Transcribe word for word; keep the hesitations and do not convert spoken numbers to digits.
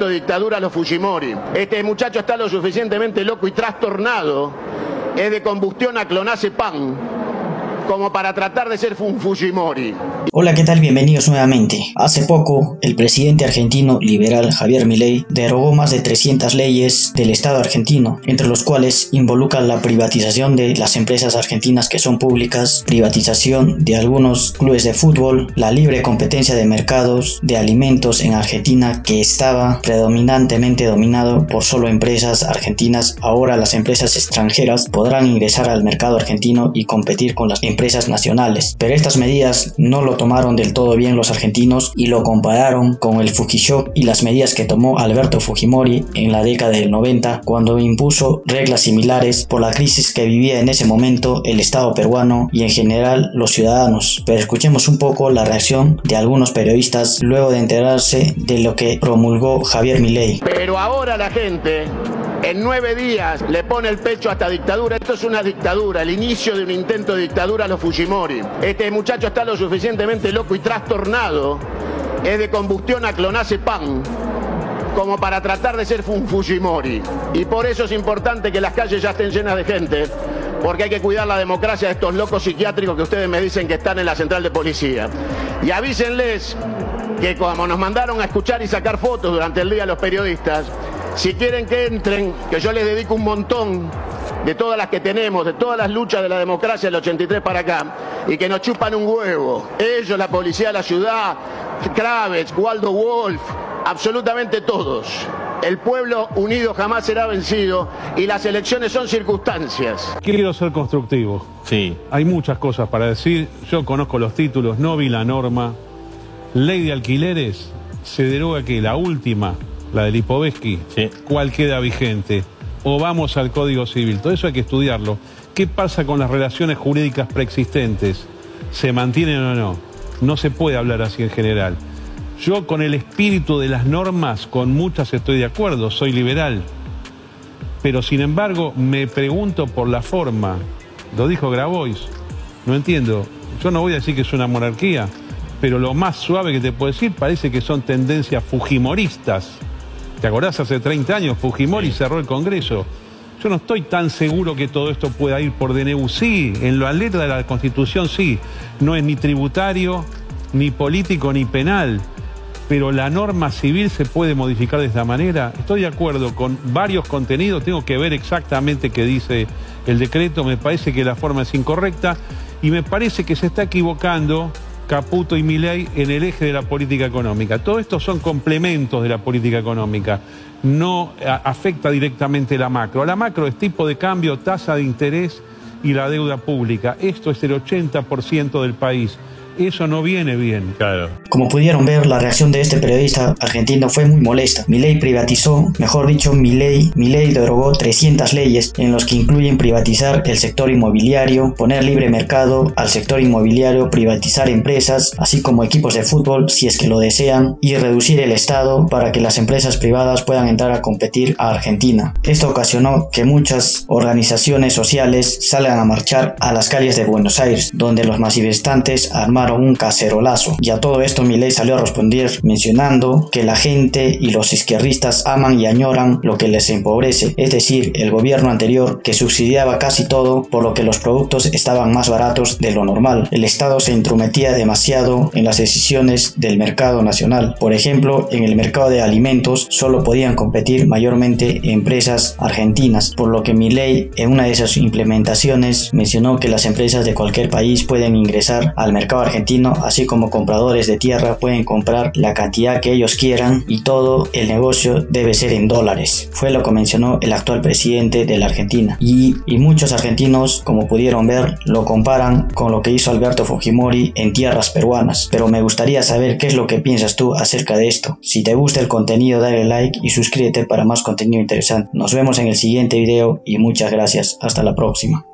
de dictadura a los Fujimori. Este muchacho está lo suficientemente loco y trastornado, es de combustión a clonazepam, como para tratar de ser un Fujimori. Hola, ¿qué tal? Bienvenidos nuevamente. Hace poco, el presidente argentino liberal Javier Milei derogó más de trescientas leyes del Estado argentino, entre los cuales involucran la privatización de las empresas argentinas que son públicas, privatización de algunos clubes de fútbol, la libre competencia de mercados de alimentos en Argentina, que estaba predominantemente dominado por solo empresas argentinas. Ahora las empresas extranjeras podrán ingresar al mercado argentino y competir con las empresas nacionales, pero estas medidas no lo tomaron del todo bien los argentinos y lo compararon con el Fujishock y las medidas que tomó Alberto Fujimori en la década del noventa, cuando impuso reglas similares por la crisis que vivía en ese momento el Estado peruano y en general los ciudadanos. Pero escuchemos un poco la reacción de algunos periodistas luego de enterarse de lo que promulgó Javier Milei. Pero ahora la gente en nueve días le pone el pecho a esta dictadura. Esto es una dictadura, el inicio de un intento de dictadura a los Fujimori. Este muchacho está lo suficientemente loco y trastornado, es de combustión a clonazepam, como para tratar de ser un Fujimori. Y por eso es importante que las calles ya estén llenas de gente, porque hay que cuidar la democracia de estos locos psiquiátricos que ustedes me dicen que están en la central de policía. Y avísenles que como nos mandaron a escuchar y sacar fotos durante el día los periodistas, si quieren que entren, que yo les dedico un montón de todas las que tenemos, de todas las luchas de la democracia del ochenta y tres para acá, y que nos chupan un huevo. Ellos, la policía de la ciudad, Kravitz, Waldo Wolf, absolutamente todos. El pueblo unido jamás será vencido y las elecciones son circunstancias. Quiero ser constructivo. Sí. Hay muchas cosas para decir. Yo conozco los títulos, no vi la norma. Ley de alquileres, se deroga que la última, la del Lipovetsky, sí. ¿Cuál queda vigente? O vamos al Código Civil. Todo eso hay que estudiarlo. ¿Qué pasa con las relaciones jurídicas preexistentes? ¿Se mantienen o no? No se puede hablar así en general. Yo con el espíritu de las normas, con muchas estoy de acuerdo, soy liberal. Pero sin embargo, me pregunto por la forma. Lo dijo Grabois. No entiendo. Yo no voy a decir que es una monarquía, pero lo más suave que te puedo decir parece que son tendencias fujimoristas. ¿Te acordás? Hace treinta años Fujimori cerró el Congreso. Yo no estoy tan seguro que todo esto pueda ir por D N U. Sí, en la letra de la Constitución sí. No es ni tributario, ni político, ni penal. Pero la norma civil se puede modificar de esta manera. Estoy de acuerdo con varios contenidos. Tengo que ver exactamente qué dice el decreto. Me parece que la forma es incorrecta. Y me parece que se está equivocando Caputo y Milei en el eje de la política económica. Todo esto son complementos de la política económica. No a, afecta directamente la macro. La macro es tipo de cambio, tasa de interés y la deuda pública. Esto es el ochenta por ciento del país. Eso no viene bien. Claro. Como pudieron ver, la reacción de este periodista argentino fue muy molesta. Milei privatizó, mejor dicho, Milei, Milei derogó trescientas leyes en los que incluyen privatizar el sector inmobiliario, poner libre mercado al sector inmobiliario, privatizar empresas, así como equipos de fútbol si es que lo desean, y reducir el Estado para que las empresas privadas puedan entrar a competir a Argentina. Esto ocasionó que muchas organizaciones sociales salgan a marchar a las calles de Buenos Aires, donde los manifestantes armaron un cacerolazo. Y a todo esto Milei salió a responder mencionando que la gente y los izquierdistas aman y añoran lo que les empobrece, es decir, el gobierno anterior que subsidiaba casi todo, por lo que los productos estaban más baratos de lo normal. El Estado se intrometía demasiado en las decisiones del mercado nacional. Por ejemplo, en el mercado de alimentos solo podían competir mayormente empresas argentinas, por lo que Milei en una de esas implementaciones mencionó que las empresas de cualquier país pueden ingresar al mercado argentino argentino, así como compradores de tierra pueden comprar la cantidad que ellos quieran y todo el negocio debe ser en dólares. Fue lo que mencionó el actual presidente de la Argentina. Y, y muchos argentinos, como pudieron ver, lo comparan con lo que hizo Alberto Fujimori en tierras peruanas. Pero me gustaría saber qué es lo que piensas tú acerca de esto. Si te gusta el contenido, dale like y suscríbete para más contenido interesante. Nos vemos en el siguiente video y muchas gracias. Hasta la próxima.